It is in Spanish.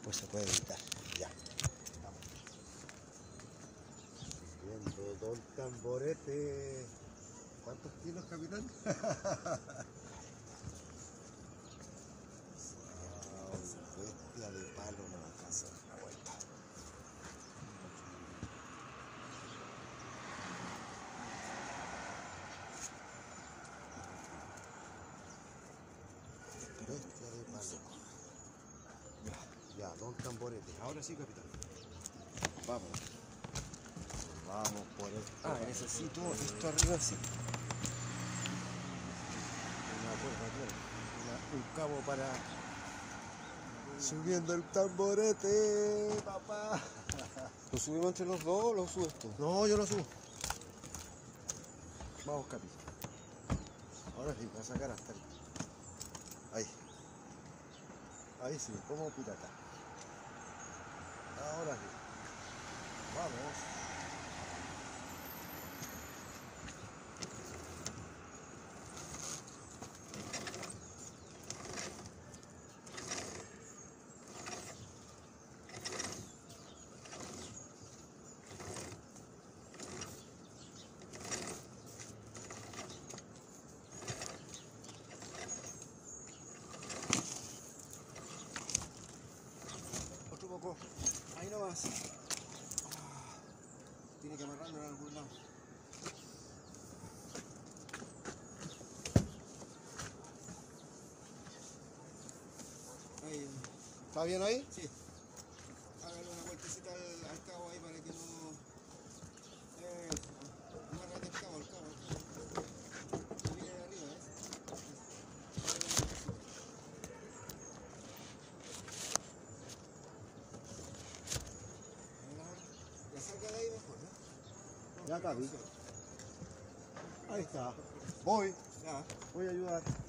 después se puede editar. Ya. Viendo Don Tamborete. ¿Cuántos kilos, capitán? Bestia de palo, no me alcanza a dar la vuelta. Bestia de palo. Ya, Don Tamborete. Ahora sí, capitán. Vamos. Vamos por esto. Ah, necesito esto arriba, sí. Una cuerda, un cabo para... Subiendo el tamborete, papá. ¿Lo subimos entre los dos o lo subes tú? No, yo lo subo. Vamos, capi. Ahora sí, voy a sacar hasta ahí. Ahí. Ahí sí, como pirata. Ahora sí. Vamos. Otro poco. Ahí nomás. Tiene que amarrarlo en algún lado. Ahí. ¿Está bien ahí? Sí. Hágale una vueltecita al cabo ahí para que no... Amárrate el cabo, Viene de arriba, ¿ves? Ya salga de ahí mejor, ¿no? Ya, capi. Ahí está. Voy. Ya. Voy a ayudar.